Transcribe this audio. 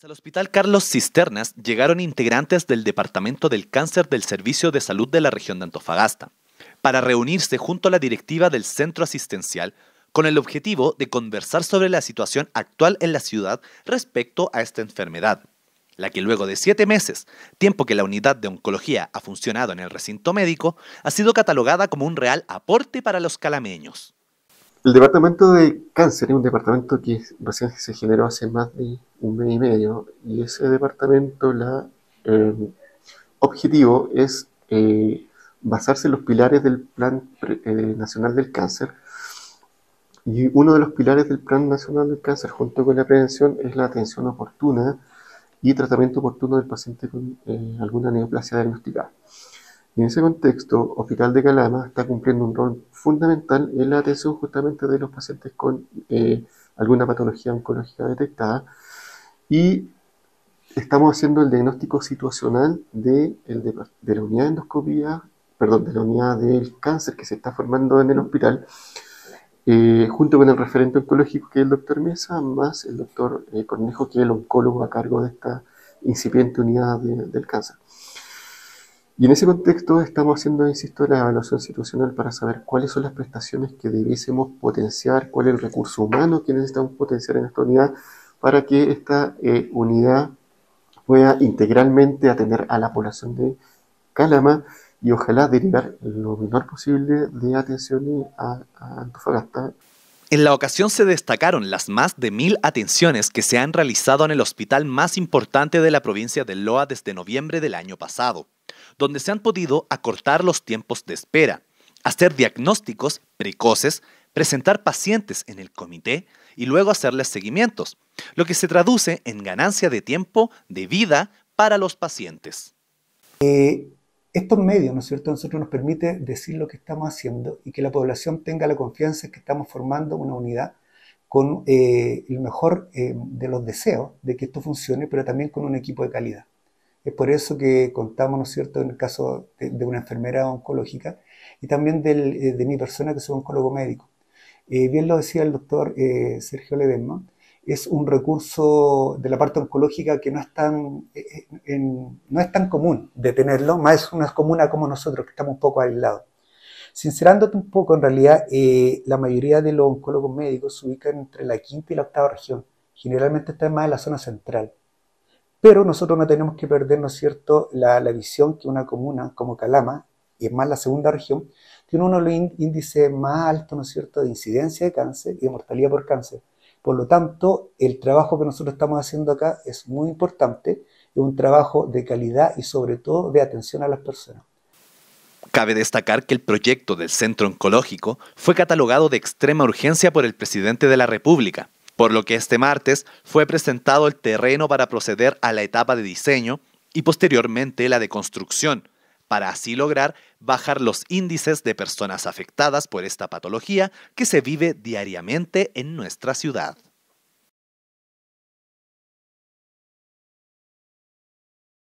Hasta el Hospital Carlos Cisternas llegaron integrantes del Departamento del Cáncer del Servicio de Salud de la región de Antofagasta, para reunirse junto a la directiva del centro asistencial con el objetivo de conversar sobre la situación actual en la ciudad respecto a esta enfermedad, la que luego de 7 meses, tiempo que la unidad de oncología ha funcionado en el recinto médico, ha sido catalogada como un real aporte para los calameños. El departamento de cáncer es un departamento que recién se generó hace más de un mes y medio, y ese departamento, objetivo es basarse en los pilares del Plan Nacional del Cáncer, y uno de los pilares del Plan Nacional del Cáncer, junto con la prevención, es la atención oportuna y tratamiento oportuno del paciente con alguna neoplasia diagnosticada. Y en ese contexto, Hospital de Calama está cumpliendo un rol fundamental en la atención justamente de los pacientes con alguna patología oncológica detectada, y estamos haciendo el diagnóstico situacional de la unidad de endoscopía, de la unidad del cáncer que se está formando en el hospital, junto con el referente oncológico, que es el doctor Mesa, más el doctor Cornejo, que es el oncólogo a cargo de esta incipiente unidad del cáncer. Y en ese contexto estamos haciendo, insisto, la evaluación situacional para saber cuáles son las prestaciones que debiésemos potenciar, cuál es el recurso humano que necesitamos potenciar en esta unidad para que esta unidad pueda integralmente atender a la población de Calama y ojalá derivar lo menor posible de atención a Antofagasta. En la ocasión se destacaron las más de 1000 atenciones que se han realizado en el hospital más importante de la provincia de Loa desde noviembre del año pasado, donde se han podido acortar los tiempos de espera, hacer diagnósticos precoces, presentar pacientes en el comité y luego hacerles seguimientos, lo que se traduce en ganancia de tiempo de vida para los pacientes. Estos medios, ¿no es cierto?, a nosotros nos permite decir lo que estamos haciendo y que la población tenga la confianza en que estamos formando una unidad con el mejor de los deseos de que esto funcione, pero también con un equipo de calidad. Es por eso que contamos, ¿no es cierto?, en el caso de una enfermera oncológica y también de mi persona, que soy oncólogo médico. Bien lo decía el doctor Sergio Ledesma, es un recurso de la parte oncológica que no es tan común de tenerlo, más es una comuna como nosotros, que estamos un poco aislados. Sincerándote un poco, en realidad, la mayoría de los oncólogos médicos se ubican entre la 5ª y la 8ª región. Generalmente están más en la zona central. Pero nosotros no tenemos que perder, ¿no es cierto?, la visión que una comuna como Calama, y es más la 2ª región, tiene uno de los índices más altos, ¿no es cierto?, de incidencia de cáncer y de mortalidad por cáncer. Por lo tanto, el trabajo que nosotros estamos haciendo acá es muy importante, es un trabajo de calidad y sobre todo de atención a las personas. Cabe destacar que el proyecto del Centro Oncológico fue catalogado de extrema urgencia por el presidente de la República, por lo que este martes fue presentado el terreno para proceder a la etapa de diseño y posteriormente la de construcción, para así lograr bajar los índices de personas afectadas por esta patología que se vive diariamente en nuestra ciudad.